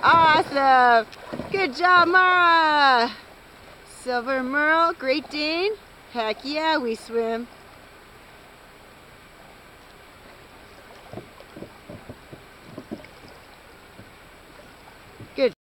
Awesome. Good job, Mara. Silver Merle, Great Dane. Heck yeah, we swim. Good.